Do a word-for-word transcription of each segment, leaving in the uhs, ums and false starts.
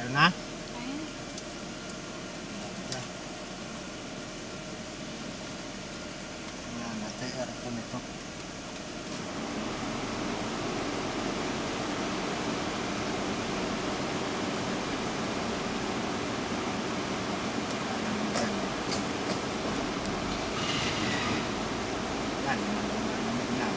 Meron na? Ayun. Yan, natin aircon ito. Yan, malamig na.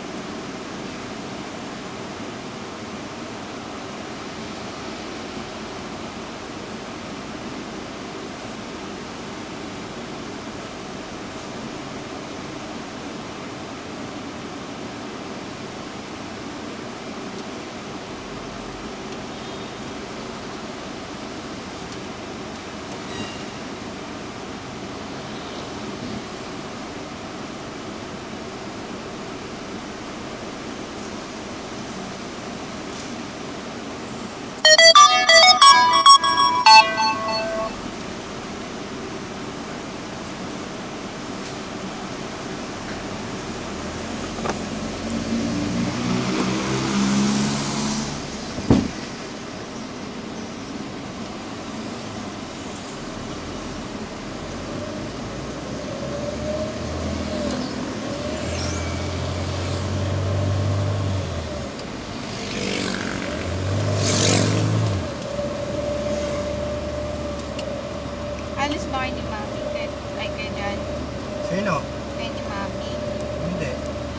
Alis ba kayo ni Mami? Kay, ay, kay Dad? Sino? Kay ni Mami? Hindi.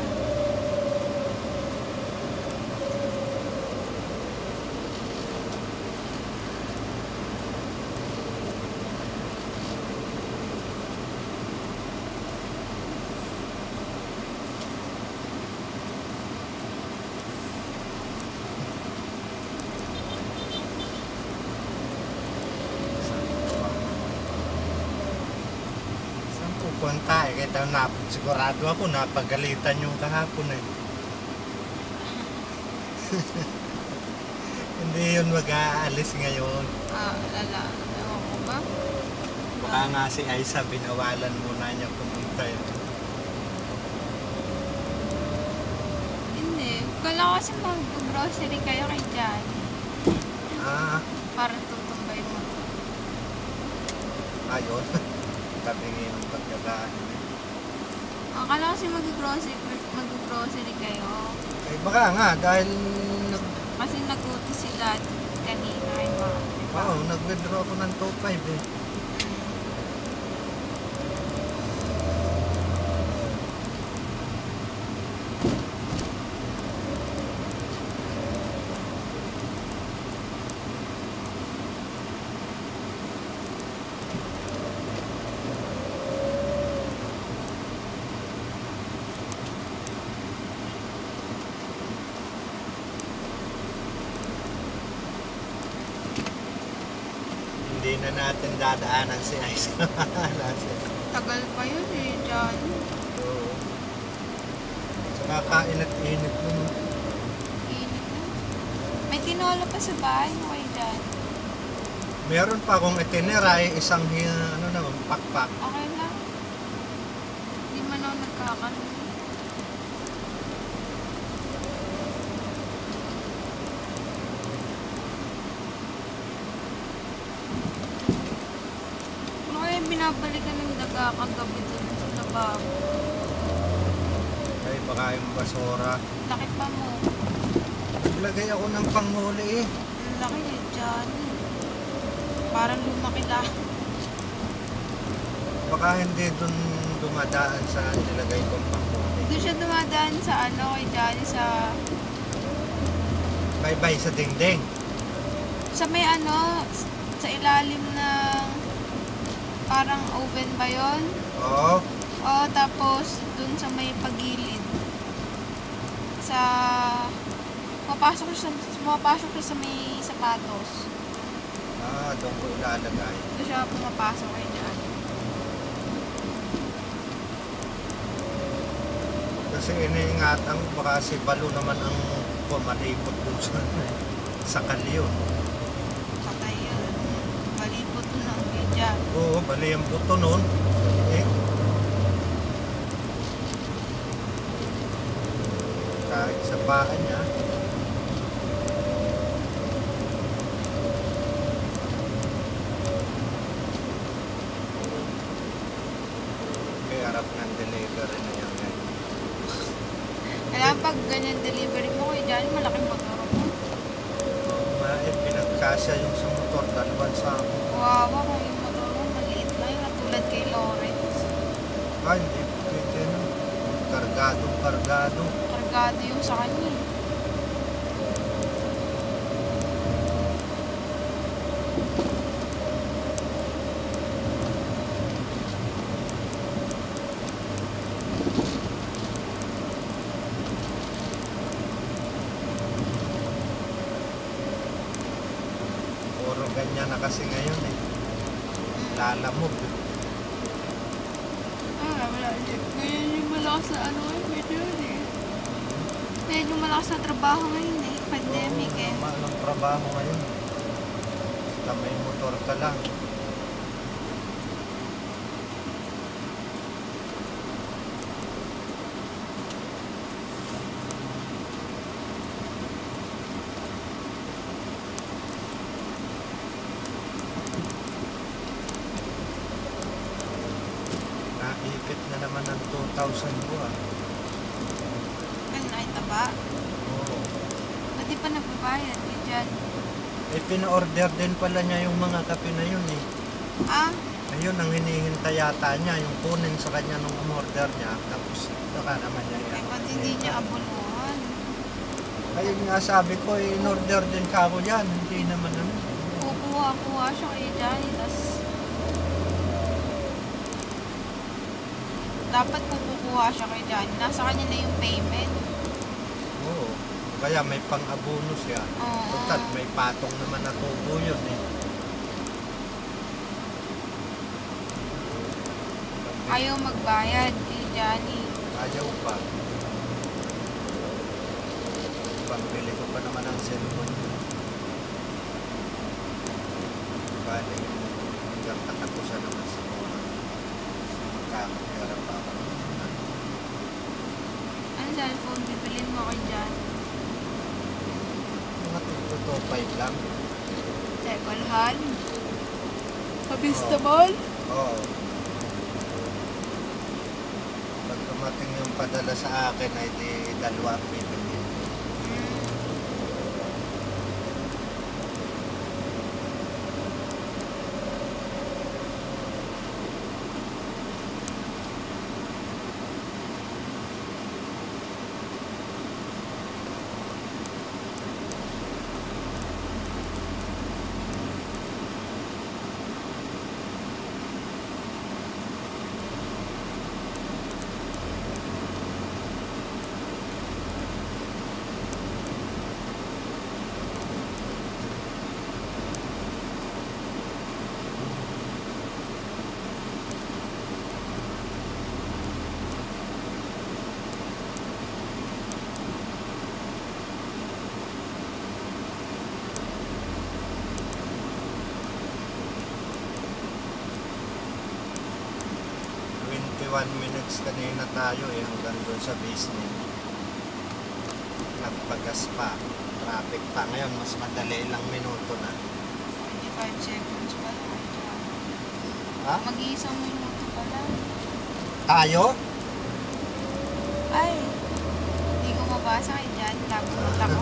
Saan pupunta eh? Kaya daw na, sigurado ako napagalitan yung kahapon eh. Hindi yun mag-aalis ngayon. Ah, lala. Ewan ko ba? Baka nga si Aiza, binawalan muna niya pumunta yun. Hindi. Kala ko kasi mag-grocery kayo kay Jan. Ah, Para tutumbay mo. ayun. Tabingin ng pagkadaan. Akala ko kasi mag-grocery, mag-grocery kayo. Eh baka nga, dahil nag, Kasi nag-utos si Dad kanina kay Mami. Diba? oh, nag-withdraw ako ng two five eh. Hindi na natin dadaanan si Aiza. Tagal pa yun eh, Jan. Oo. Saka kainat-init nun. Init na. May tinola pa sa bahay mo kay Jan. Meron pa akong itineray, isang hi- ano naman, pakpak. Okay lang. Hindi man ako nagkakaroon. Ano kaya binabalikan ng daga kagabi dun sa lababo? Ay, baka yung basura. Laki pa mo. Naglagay ako ng panghuli eh. Ang laki eh, Jan. Parang lumaki lang. Baka hindi dun dumadaan sa nilagay kong panghuli. Doon siya dumadaan sa ano kay Johnny sa Bye-bye sa dingding. sa may ano sa ilalim ng parang oven ba yon? Oo. Oo, tapos dun sa may pagilid sa mapasok siya sa mapasok siya sa may sapatos. Ah, doon ko ilalagay. Doon siya pumapasok kay Johnny. Kasi iniingatan ko baka si Balo naman ang pumalipot dun sa, sa kalyon. Patay yun. Malipot dun ang bidya. Oo, bali ang buto nun. Eh. Kahit sa paa niya. delivery na yan ngayon. Kaya pag ganyan delivery mo kay Johnny, malaking motor mo. Mahit, pinagkasya yung sa motor, dalawan sa ako. Wawa kung yung motor mo, maliit lang yung katulad kay Lawrence. Ah, hindi pwede na. Kargado, kargado. Kargado yung sa kanya eh. Puro ganyan na kasi ngayon eh. Lalamog. Ah, wala. Ngayon yung malakas na ano eh, medyo yun eh. Ngayon yung malakas na trabaho ngayon eh, pandemic eh. Oo, normal ang trabaho ngayon. Basta may motor ka lang. Naipit na naman ng two thousand ko ah. Ano na itaba? Oo. Ba't di pa nagbabayad kay Johnny? Eh, pina-order din pala niya yung mga kape na yun eh. Ah, Ayun ang hinihintay yata niya, yung kunin sa kanya nung umorder niya. Tapos, baka naman niya eh yan. ba't hindi niya abunuhan? Ayun nga sabi ko, eh, in-order din ka ako yan. Hindi naman ano. Kukuha-kuha siya kay Johnny, tas dapat kukuha siya kay Johnny. Nasa kanya na yung payment. Oo. Kaya may pang-abono siya. Oo. Total, may patong naman na tubo yun eh. Ayaw magbayad kay Johnny. Ayaw pa. Pambili ko pa naman ang cellphone. Bali, hanggang katapusan naman sa mga magkakapira pa ako. Ano cellphone bibilin mo kay Johnny? Mga two to five lang. Tekolhan? Kabista Mall? Oo. Pag dumating yung padala sa akin ay di dalawa ang bibili. twenty-one minutes kanina tayo eh, hanggang doon sa basement. Nagpagas pa. Traffic pa. Ngayon, mas madali ilang minuto na. twenty-five seconds pa lang kay Johnny. Ha? Mag-iisang minuto pa lang. Tayo? Ay, hindi ko mabasa kay Johnny. Nagulat ako.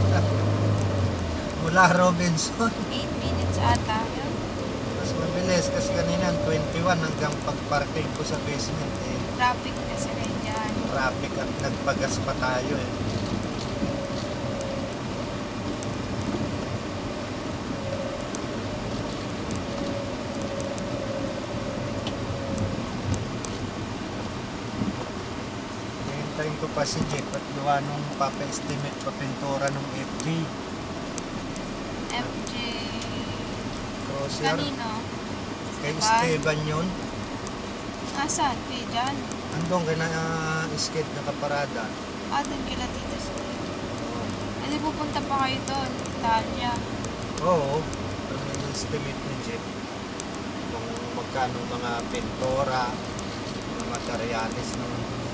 Mula Robinson. eight minutes ata. Yun. Mas mabilis kasi kanina twenty-one hanggang pagparking ko sa basement eh. Traffic kasi kay Johnny. Traffic at nagpagas pa tayo eh. Hintayin ko pa si Jeff at gawa nung papa-estimate pa pintura nung F J. F J. Crosser. Kanino? Kay Esteban? Esteban yun. Nasaan? Kay Johnny. Andong kay na uh, skate na kaparada. Ah, doon kila Tito Steve. Hindi pupunta pa kayo doon. Italia. Oo. Ang estimate ni Jeff. Kung magkano mga pintura, mga materialis no.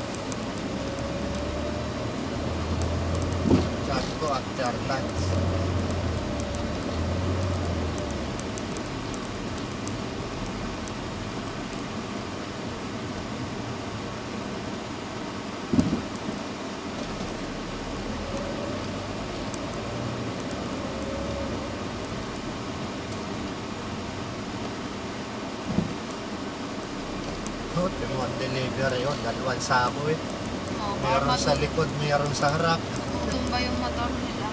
Sabi ko after lunch. ano, timo delivery yun, dalawang sako eh. Oh, para Meron sa matu- likod, meron sa harap. matutumba yung motor nila.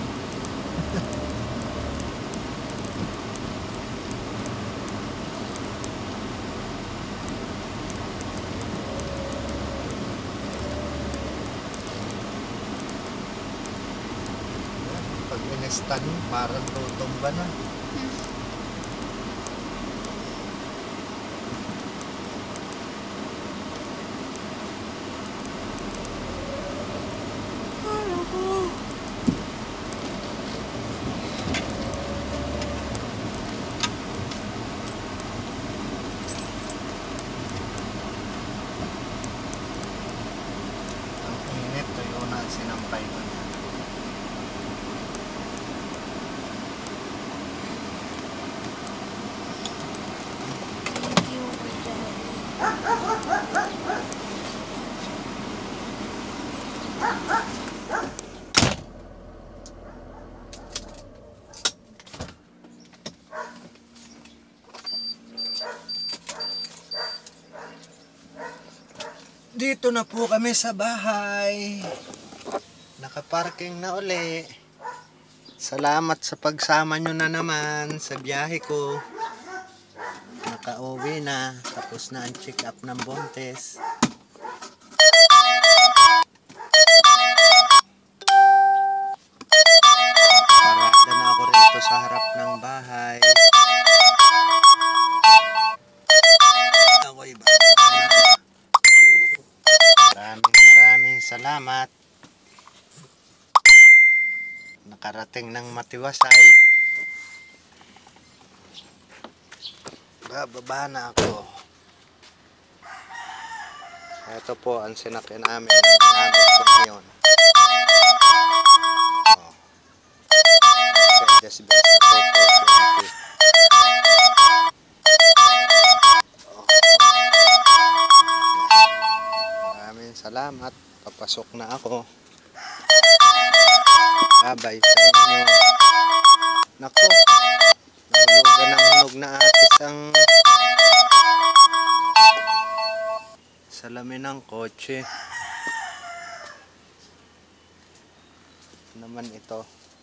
Pag inestan mo, parang tutumba na. Hmm. Ang init, tuyo na ang sinampay ko niya. Thank you, Kuya. Dito na po kami sa bahay. Nakaparking na uli. Salamat sa pagsama nyo na naman sa biyahe ko. Nakauwi na. Tapos na ang check up ng Bontes. Parada na ako rito sa harap ng bahay. Ako'y bababa na. Maraming maraming salamat. Nakarating ng matiwasay. Bababa na ako. Ito po ang sinakyan namin. Ang ginamit ko ngayon. Oh. Mercedes-Benz na po po twenty. Oh. Maraming salamat. Papasok na ako. Babay sa inyo. Nako. Nahulugan ng hunog na atis ang salamin ng kotse. Ano naman ito?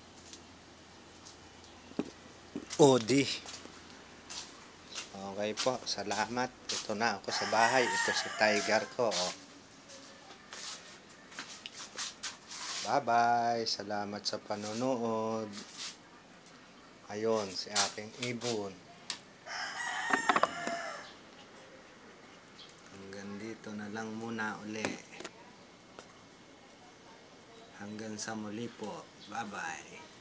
Audi. Okay po, salamat. Ito na ako sa bahay. Ito si Tiger ko. Oh. Bye-bye. Salamat sa panonood. Ayun, si aking ibon. Hanggang dito na lang muna uli. Hanggang sa muli po. Bye-bye.